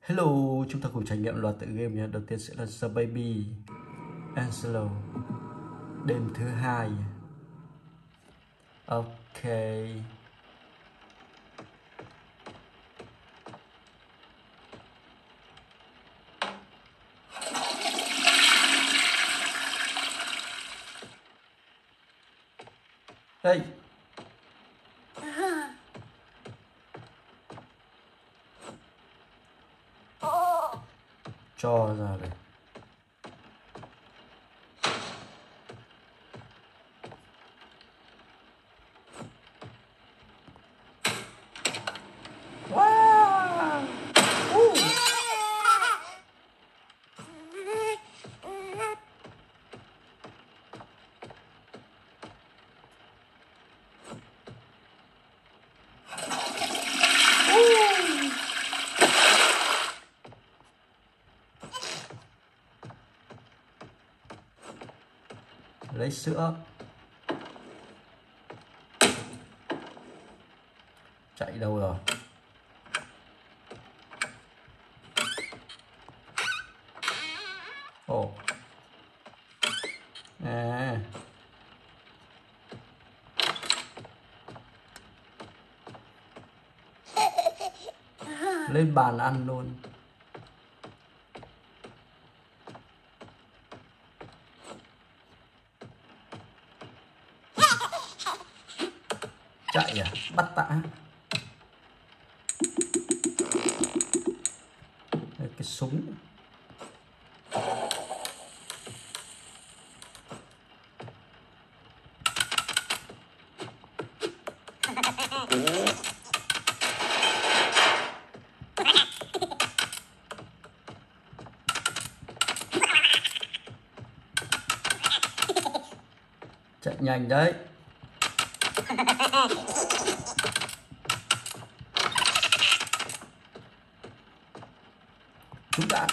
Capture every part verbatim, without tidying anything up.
Hello, chúng ta cùng trải nghiệm loạt tựa game nhé. Đầu tiên sẽ là The Baby Angelo, đêm thứ hai. Ok. Hey. Cho ra đây. Wow. Uh. Lấy sữa. Chạy đâu rồi? Ồ. À. Lên bàn ăn luôn. Chạy à? Bắt tạ. Cái súng. Chạy nhanh đấy. Chúng đã.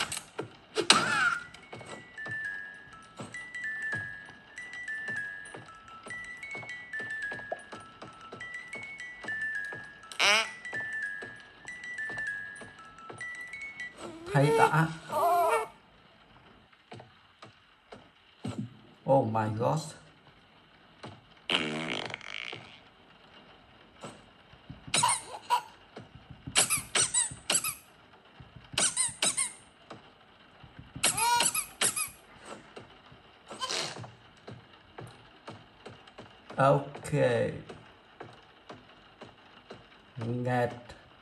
Thấy đã. Oh my god. Ok. Nghẹt.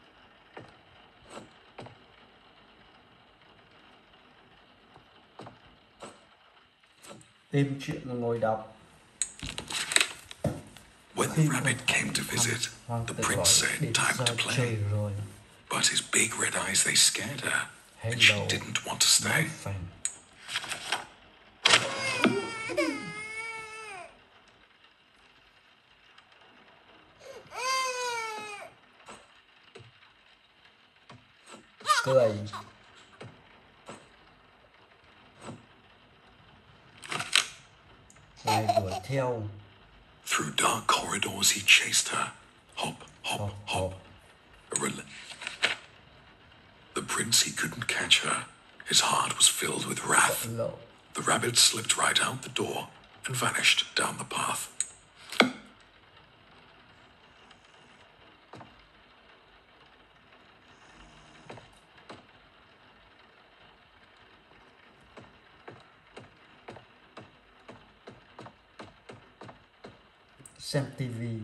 Tìm chuyện rồi ngồi đọc. When the rabbit came to visit, the prince said time to play. But his big red eyes, they scared her, and she didn't want to stay. Cười. Lại đuổi theo. Through dark corridors he chased her. Hop, hop, hop. hop. Rel- the prince, he couldn't catch her. His heart was filled with wrath. No. The rabbit slipped right out the door and vanished down the path. Xem tivi.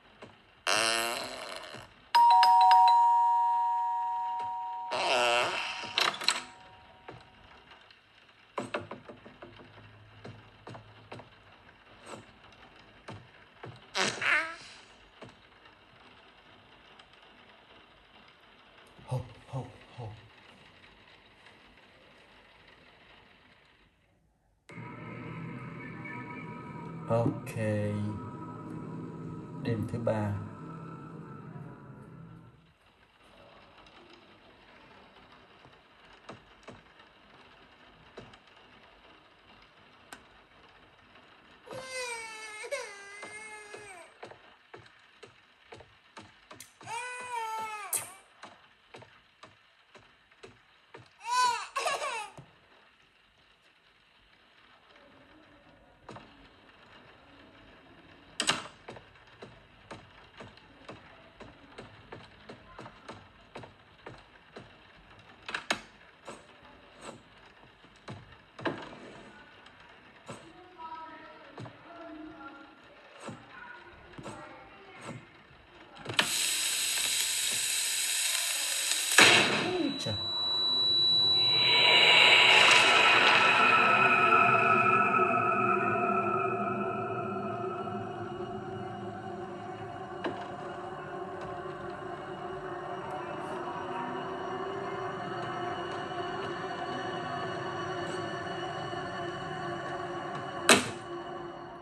Hộp, hộp, hộp. Ok. Đêm thứ ba.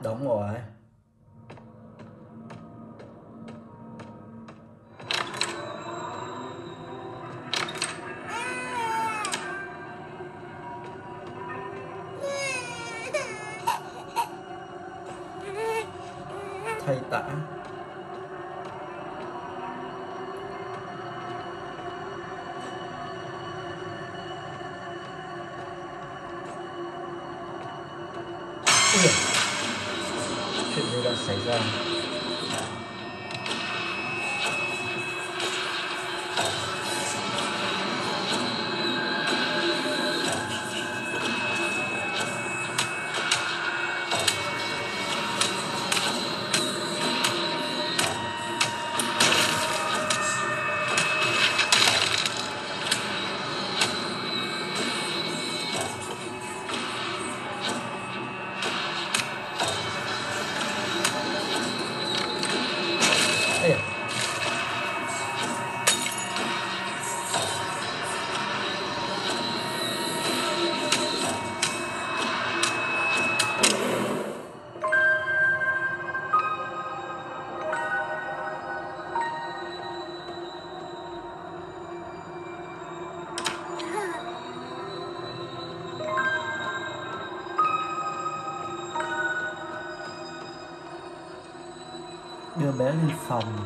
Đúng rồi. Thầy tả. Ui, chuyện gì đang xảy ra? Ê, đưa bé lên phòng.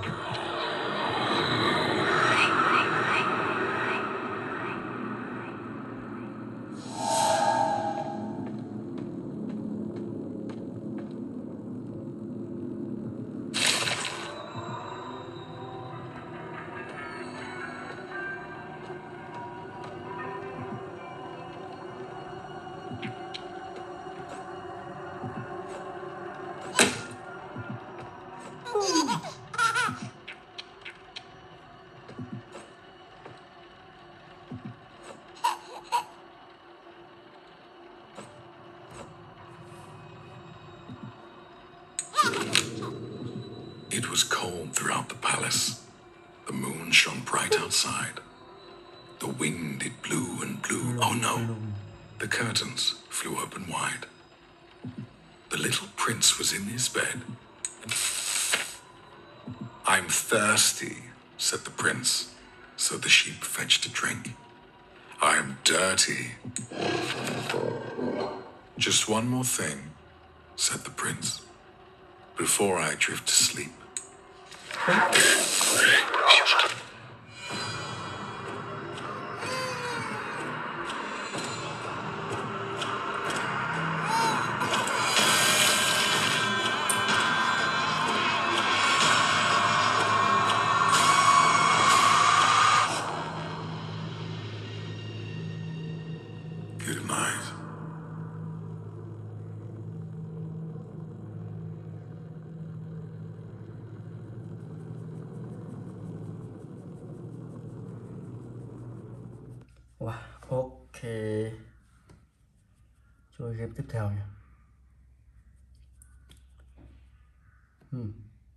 It was cold throughout the palace. The moon shone bright outside. The wind, it blew and blew. Oh no! The curtains flew open wide. The little prince was in his bed. I'm thirsty, said the prince. So the sheep fetched a drink. I'm dirty. Just one more thing, said the prince, before I drift to sleep. Good night. Wow, ok. Chơi game tiếp theo nhé. Hmm.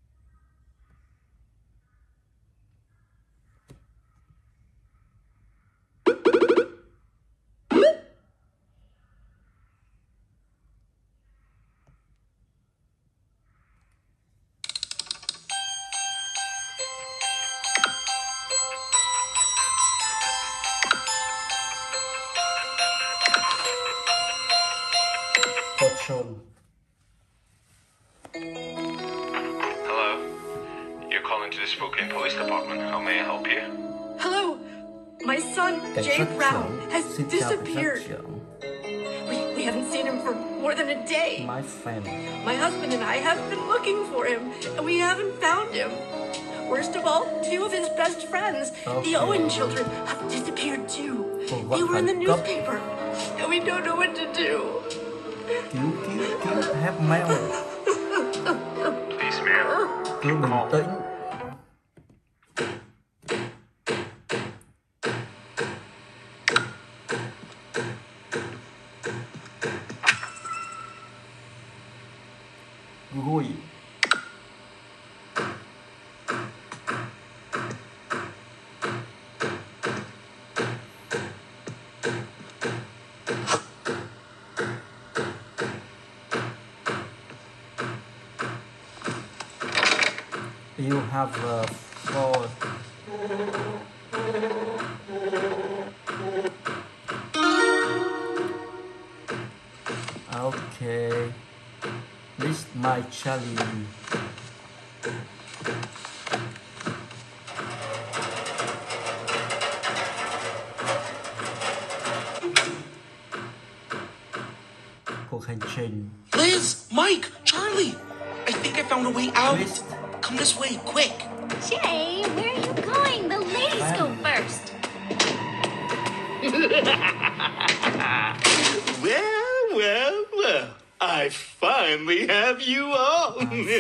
Fortune. Hello. You're calling to the Spokane Police Department. How may I help you? Hello. My son, Cảnh Jay sát Brown, trưởng. has Xin chào cảnh sát disappeared. trưởng. We, we haven't seen him for more than a day. My friend. My husband and I have been looking for him, and we haven't found him. Worst of all, two of his best friends, Okay. the Owen children, have disappeared too. Ủa, They were in the khẩn cấp. newspaper, and we don't know what to do. Cứu, cứu, cứu. Have mail. Please, ma'am. Cứ bình tĩnh. Gùi. have uh, four. Okay, this is my challenge. Cuộc hành trình. Liz, Mike, Charlie, I think I found a way out. Twist. Come this way, quick. Jay, where are you going? The ladies go first. Well, well, well. I finally have you all.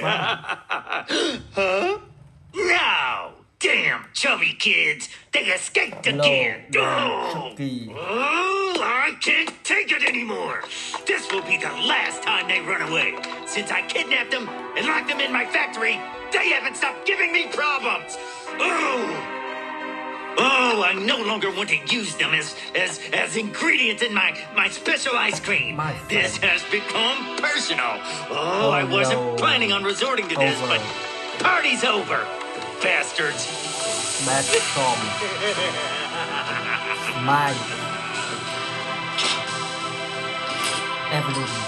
Huh? No! Damn chubby kids! They escaped Hello, again! damn Oh. chubby. Oh, I can't take it anymore! This will be the last time they run away! Since I kidnapped them and locked them in my factory, they haven't stopped giving me problems! Oh! Oh, I no longer want to use them as as as ingredients in my my special ice cream. My This has become personal. Oh, Oh, I wasn't no. planning on resorting to this, Over. but party's over, bastards. Smash Storm. Mine. Evolution.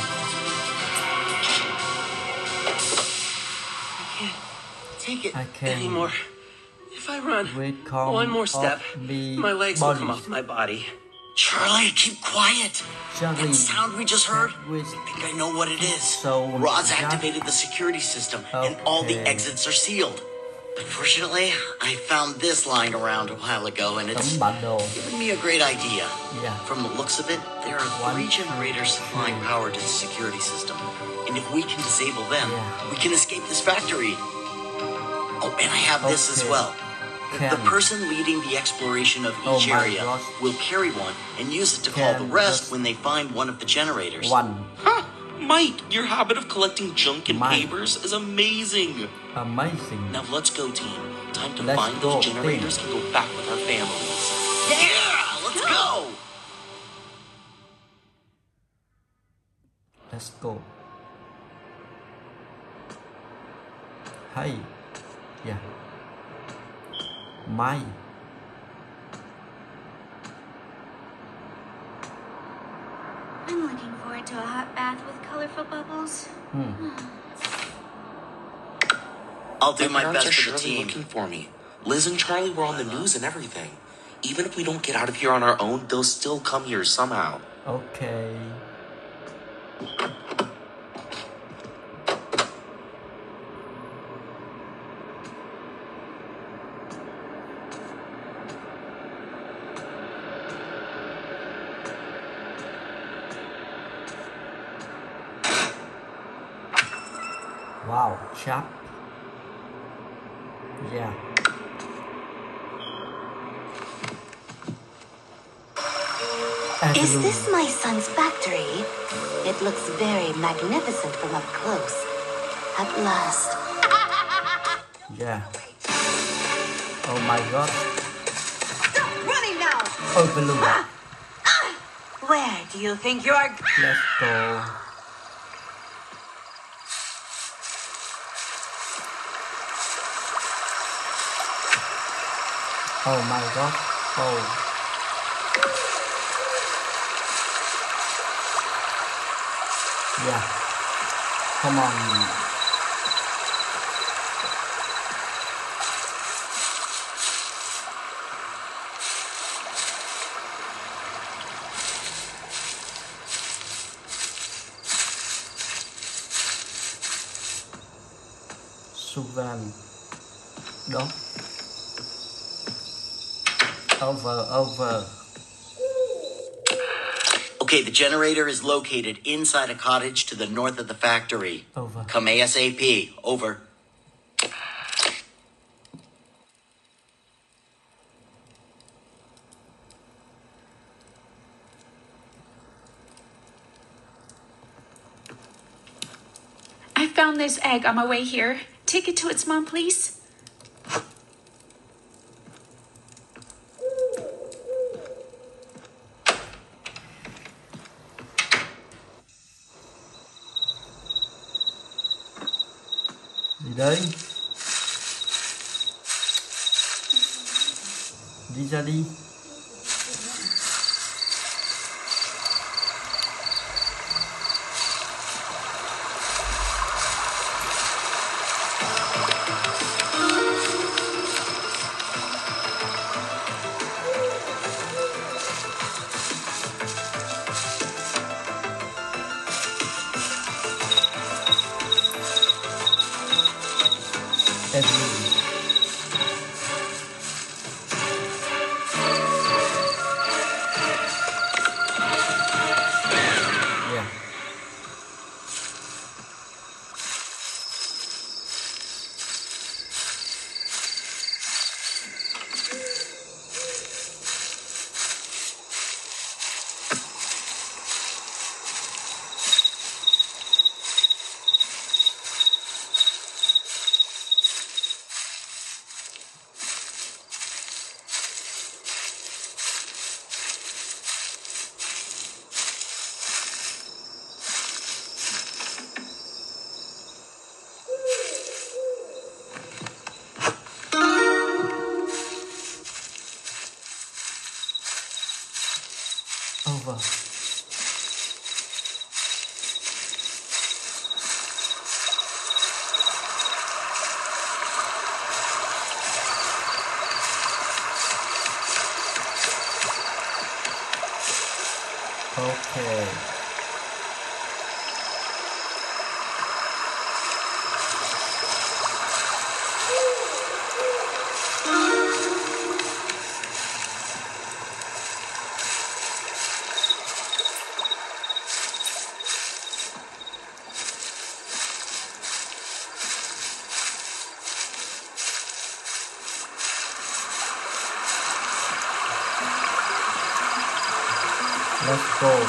I can't take it I can't. anymore. If I run Wait, calm one more step, off me my legs will come body. off my body. Charlie, keep quiet. Charlie, That sound we just heard, with I think I know what it is. So, Roz that- activated the security system, and all the Okay. exits are sealed. Unfortunately, I found this lying around a while ago, and it's tấm bản đồ. given me a great idea. Yeah. From the looks of it, there are One, three generators two, supplying three. power to the security system. And if we can disable them, Yeah. we can escape this factory. Oh, and I have this as Okay. well. Can. The person leading the exploration of Oh each my area gosh. will carry one and use it to call Can the rest just- when they find one of the generators. One. Huh, Mike, your habit of collecting junk and Mike. papers is amazing. Amazing. Now let's go, team. Time to Let's find go, those generators and go back with our families. Yeah, let's go. Let's go. Hey. Yeah. Mine. I'm looking forward to a hot bath with colorful bubbles. I'll do my parents best are for the surely team. looking for me. Liz and Charlie were on the news and everything. Even if we don't get out of here on our own, they'll still come here somehow. Okay. Wow, sharp. Yeah. Is Evolution. this my son's factory? It looks very magnificent from up close. At last. Yeah. Oh my god. Stop running now! Overload. Where do you think you are? Let's go. Oh my god. Oh. Yeah. Come on. Suvan. Đó. Over, over. Okay, the generator is located inside a cottage to the north of the factory. Over. Come ASAP. Over. I found this egg on my way here. Take it to its mom, please. Gì đấy? đi ra đi. Evelyn. Yeah. Over. Okay. Let's go.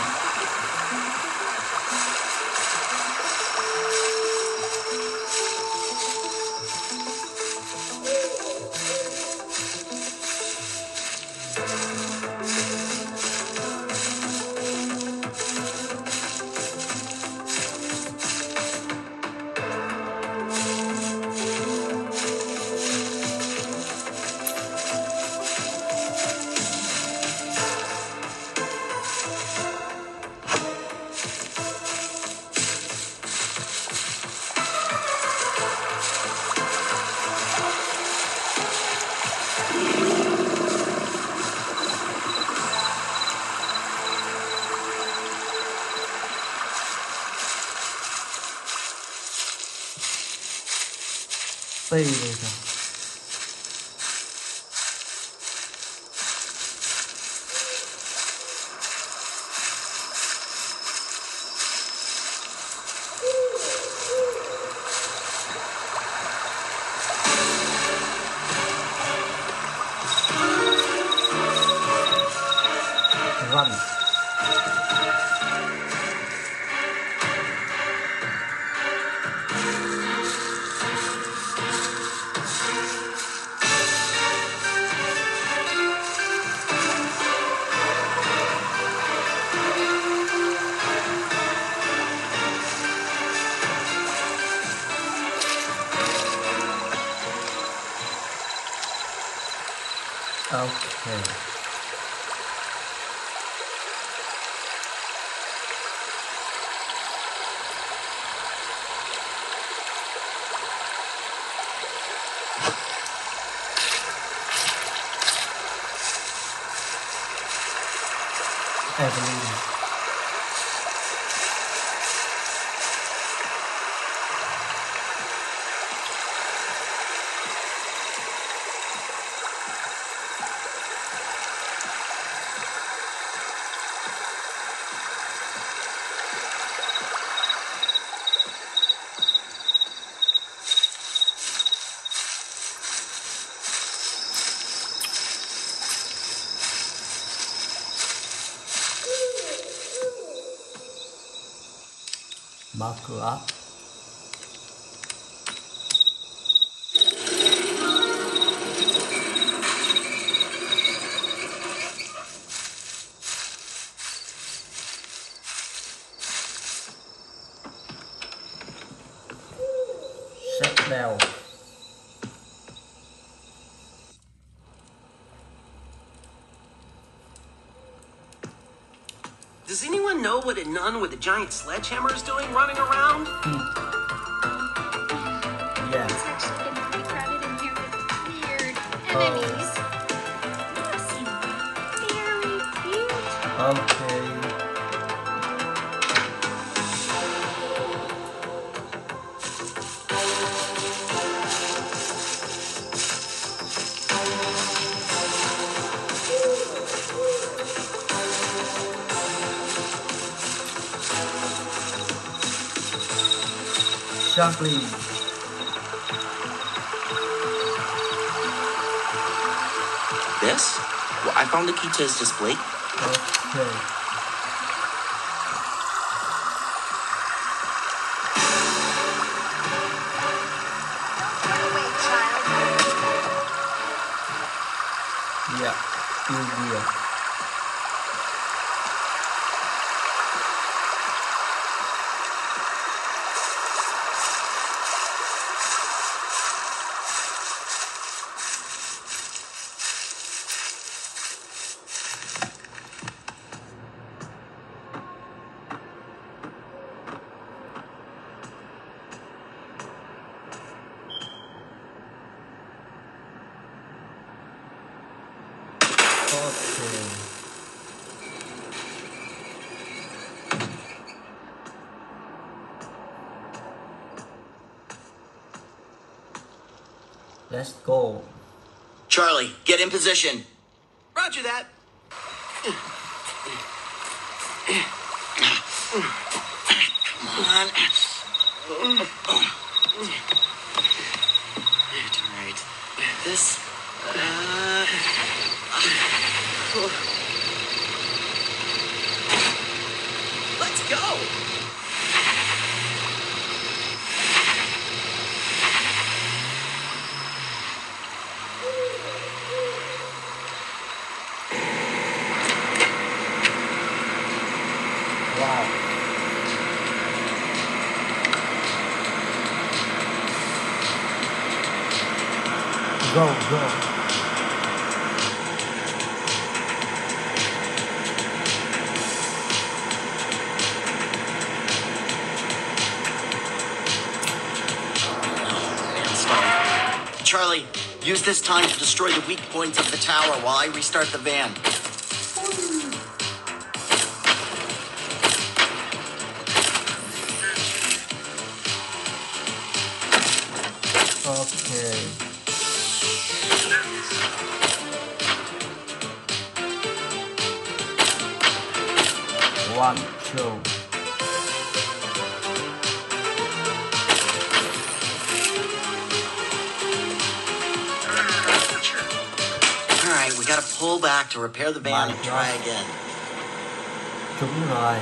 Stay later. Run. Okay. Evelyn. Mở cửa. Set bell. Does anyone know what a nun with a giant sledgehammer is doing running around? Yeah. It's actually getting pretty crowded in here with weird Oh. enemies. I've seen very cute. Okay. Sharply. This? Well, I found the key to his display. Okay. Yeah, easier. Okay. Let's go. Charlie, get in position. Roger that. Come on. All right. This. Uh... Let's go. Wow. Go, go. Charlie, use this time to destroy the weak points of the tower while I restart the van. Okay. One, two. All right, we gotta pull back to repair the van and try again. Đúng rồi.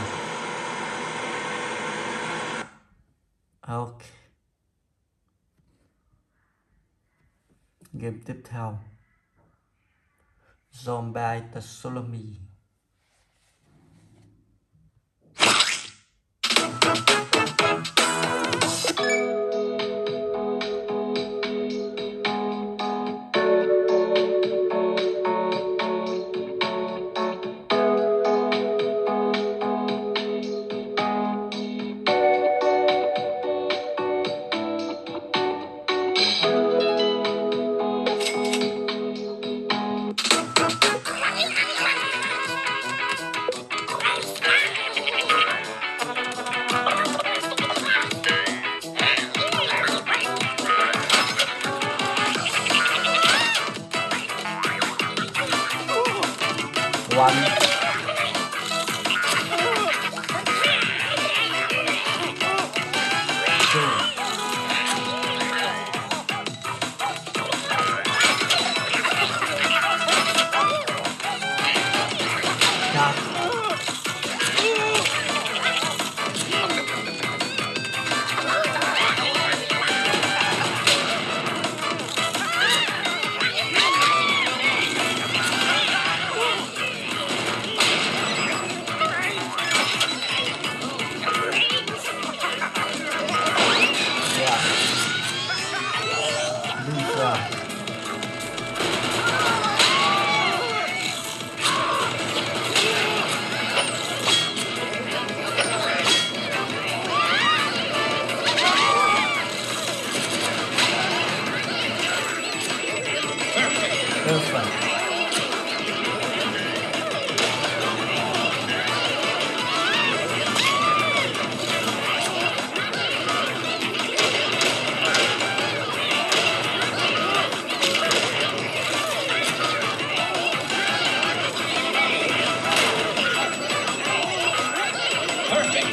Ok. Game tiếp theo. Zombie Tsunami.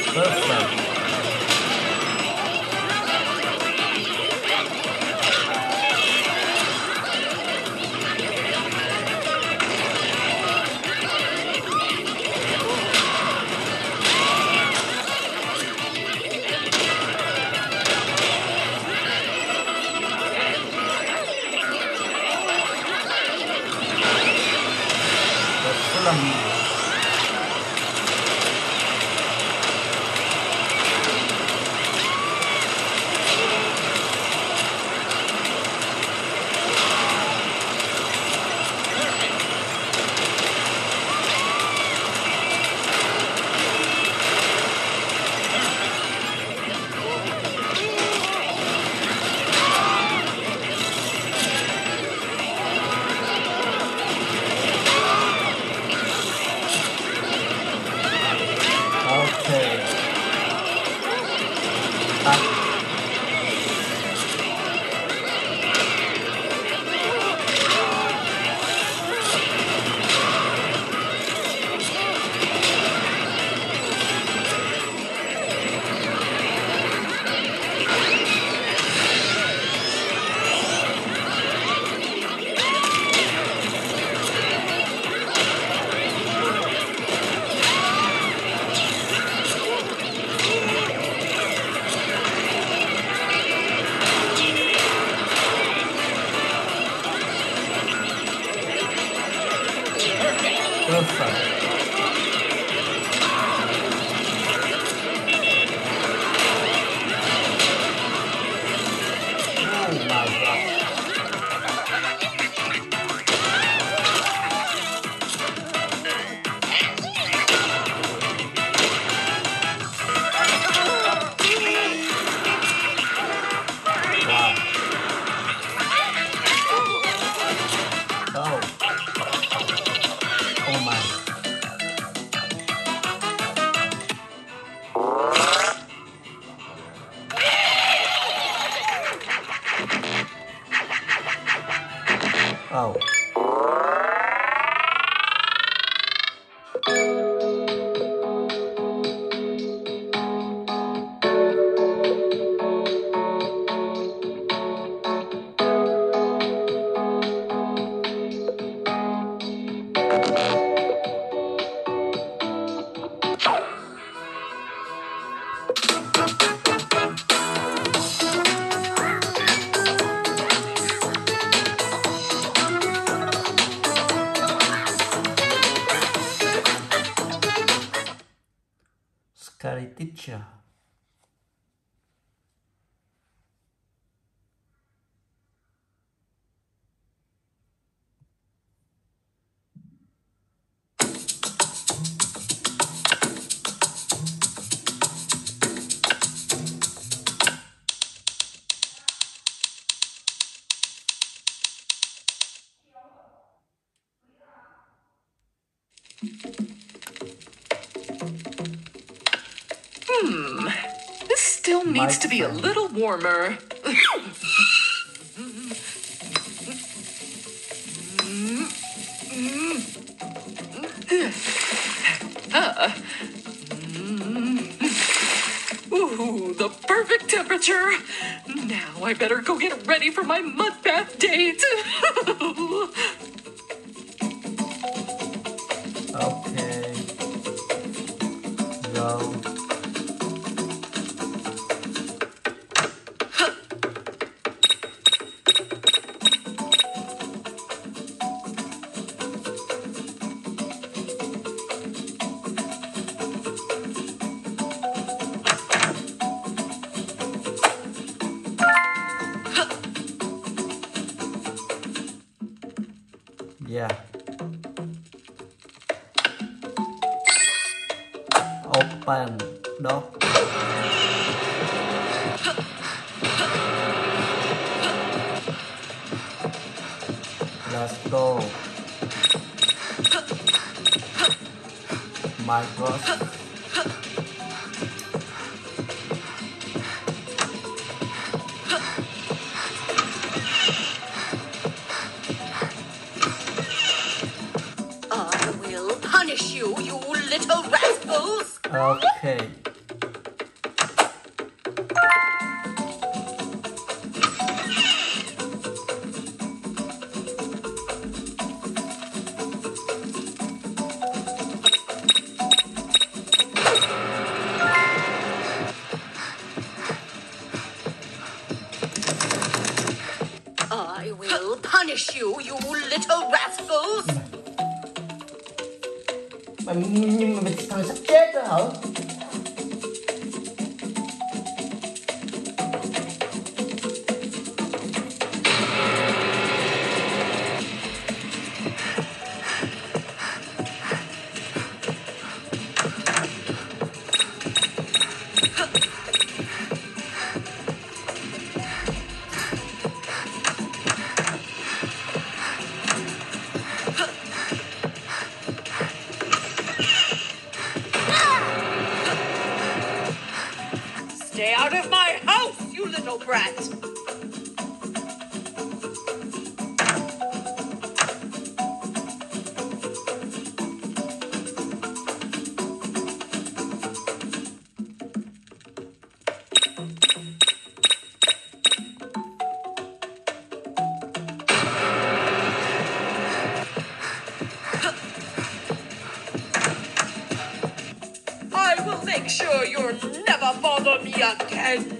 Perfect. Oh. Scary teacher. Hmm. This still needs My to be a friend. little warmer. uh. Ooh, the perfect temperature. Now I better go get ready for my mud bath date. Okay. Go. Yeah. Open door. Let's go. My God. I will punish you, you little rascals! Okay. thằng sắp chết rồi hả? Stay out of my house, you little brat! I will make sure you'll never bother me again.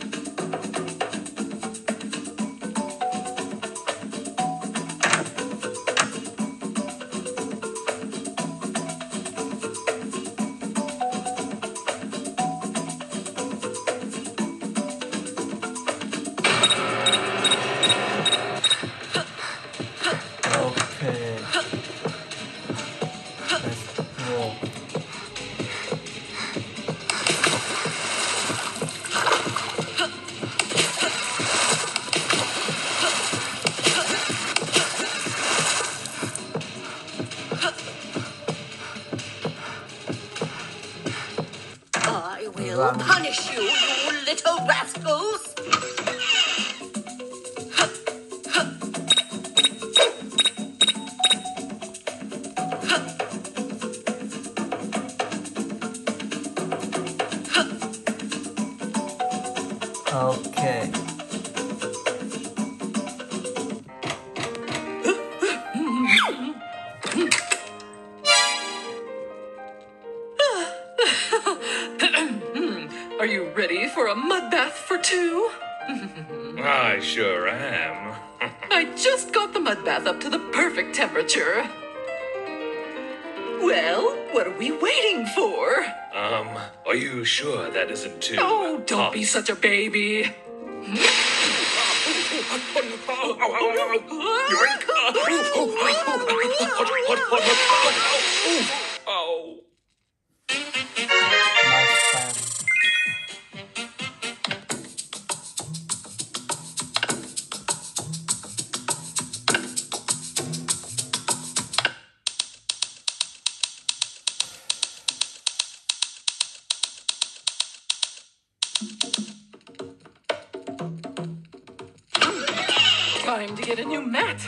Okay. Let's go. I will Run. punish you, you little rascals! Okay. Are you ready for a mud bath for two? I sure am. I just got the mud bath up to the perfect temperature. Well, what are we waiting for? Um, are you sure that isn't too Oh, don't hot? be such a baby. Oh. Nice plan. Time to get a new mat.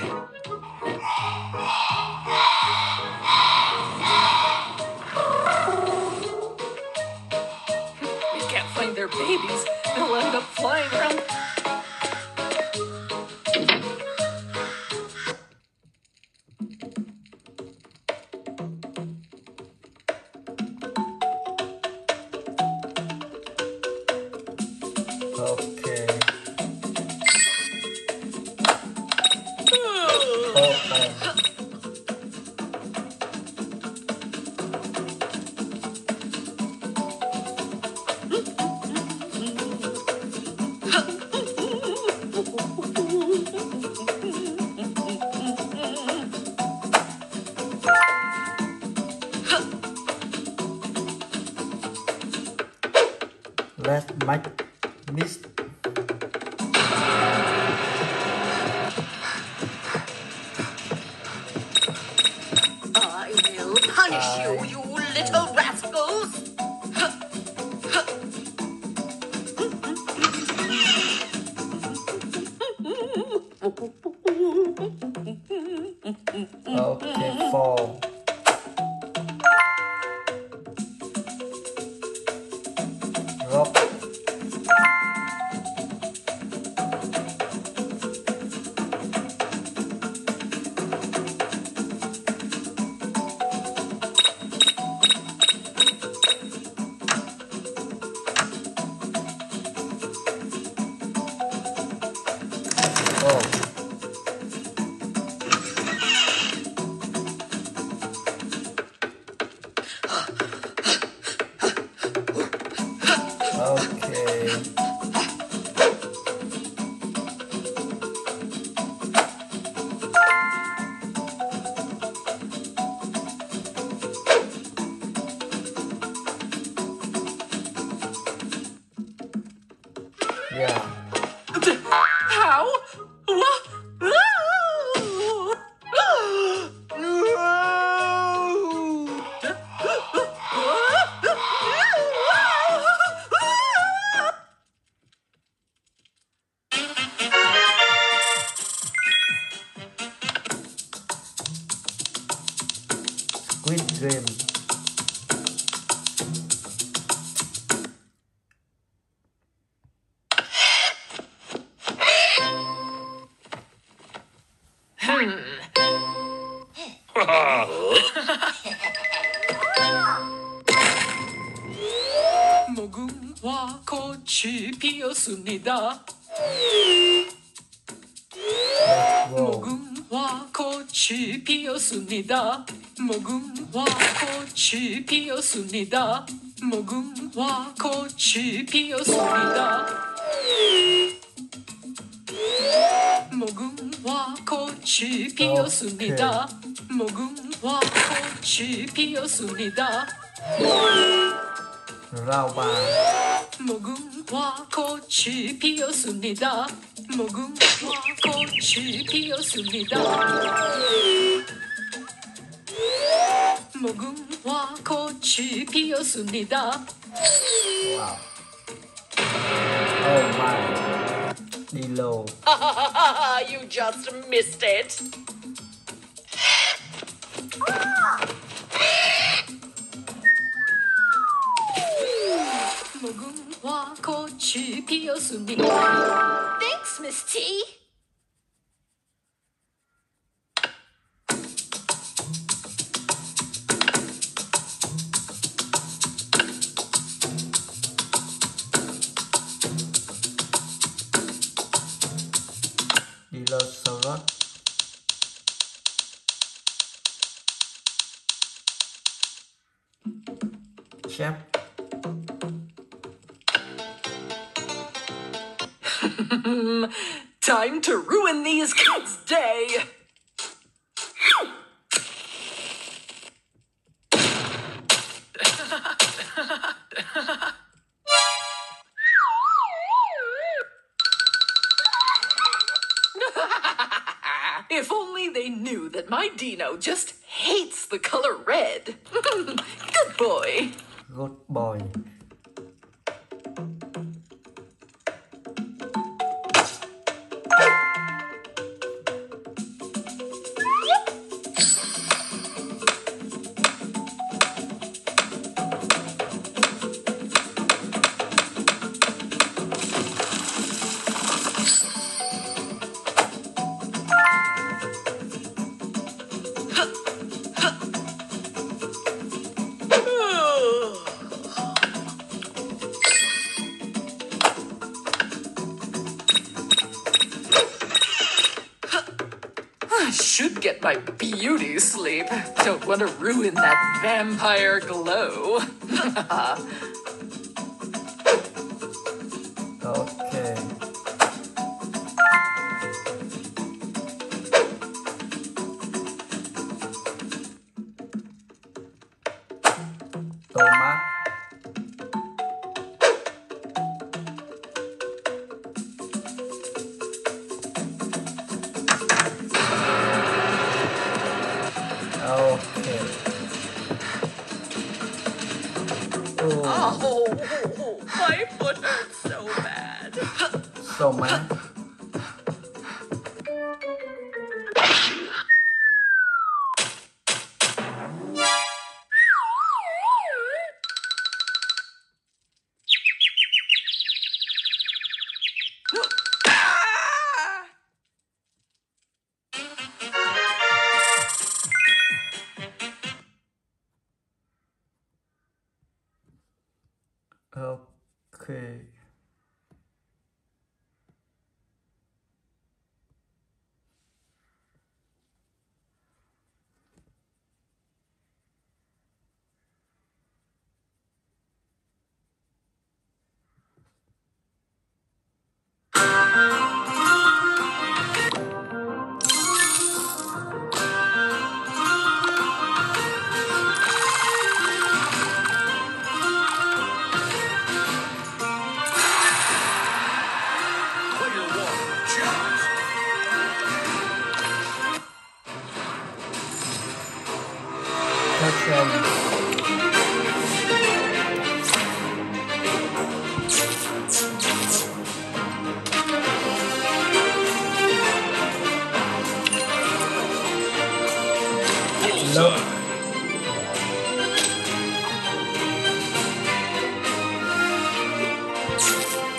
We can't find their babies. They'll end up flying around. Okay. Oh, oh. Let's make this. I will punish you, you little rascals! Okay, four. Rock. Yeah. How? What? Squid Game. 무궁화 꽃이 피었습니다. 무궁화 꽃이 피었습니다. 무궁화 꽃이 피었습니다. 무궁화 꽃이 피었습니다. 무궁화 꽃이 피었습니다. 무궁화 꽃이 피었습니다. Rau bà. 무궁화 꽃이 피었습니다. 무궁화 꽃이 피었습니다. 무궁화 꽃이 피었습니다. Wow. Oh my. Dilo. You just missed it. 무궁화 꽃이 피었습니다. Thanks, Miss T. Dilophosaurus. Chef. Time to ruin these kids' day. If only they knew that my Dino just hates the color red. Good boy. Good boy. I should get my beauty sleep. Don't want to ruin that vampire glow. Okay. Tomat. Okay. Oh, Oh, my foot hurts so bad. tomat. Okay.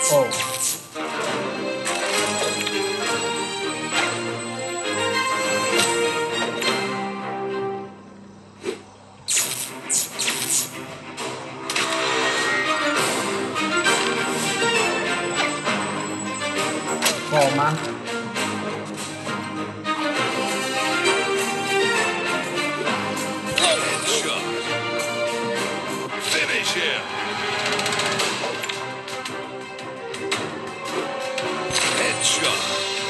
Oh. Oh man. Headshot. Finish him. Headshot.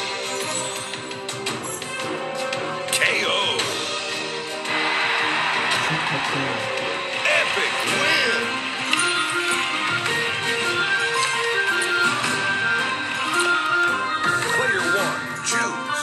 K O. Epic win. Player one, choose.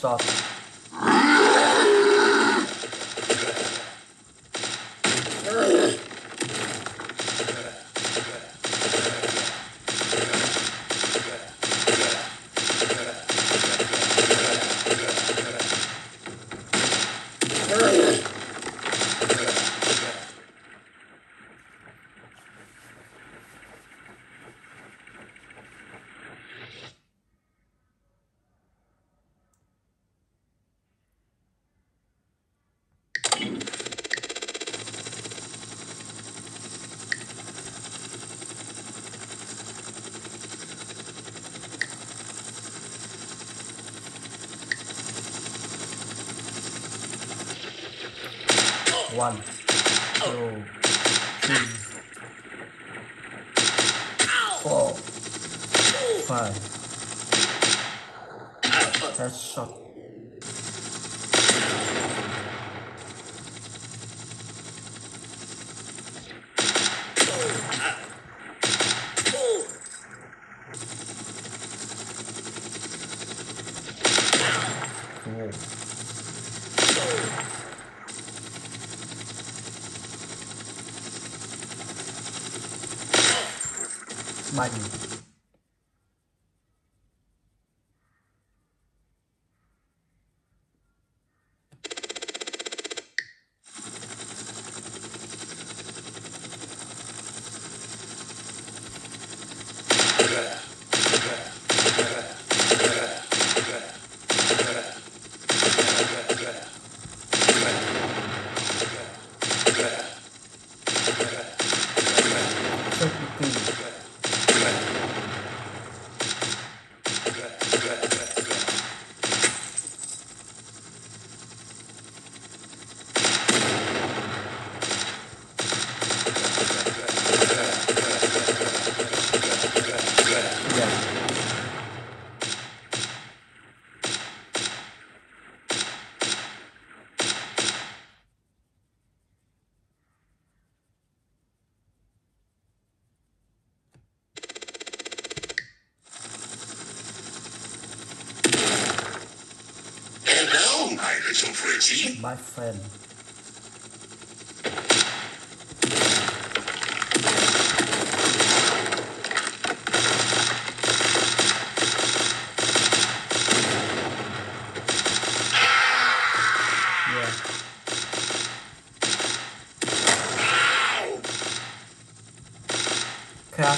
Stop. One, two, three, four, five. Headshot. Cool. Bành. My friend. Yeah. Cat.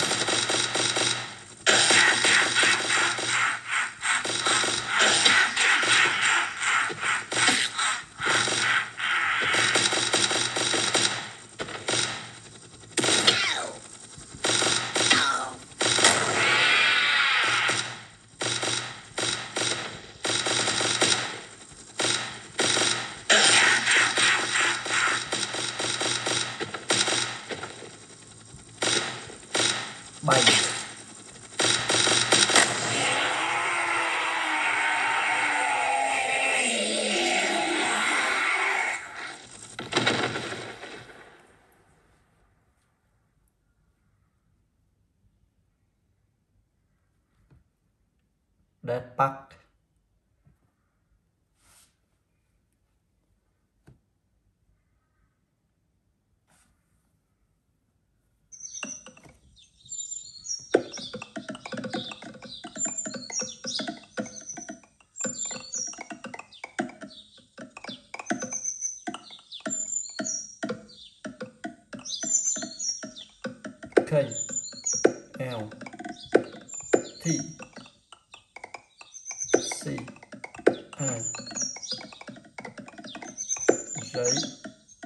Bành. Dead Pack. K L T C A J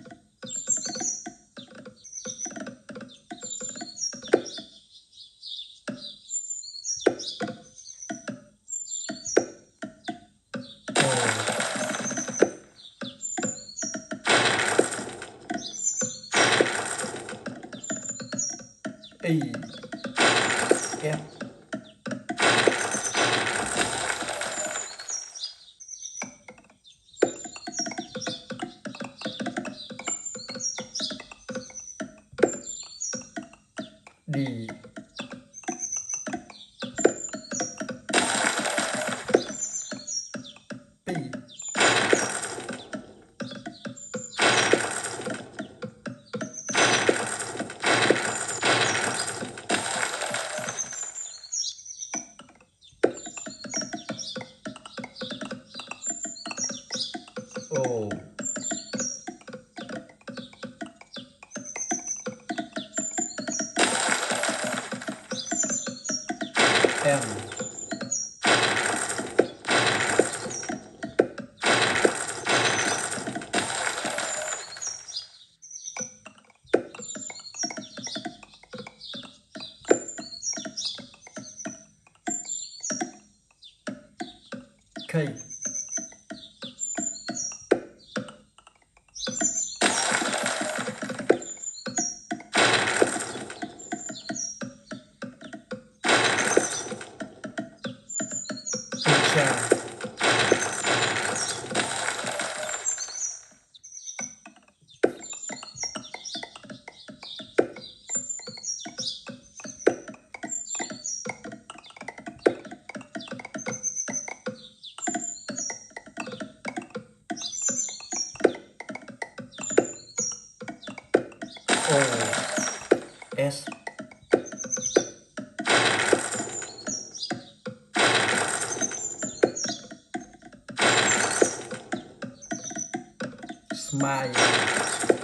E F D P K. Picture. O. S. Smile.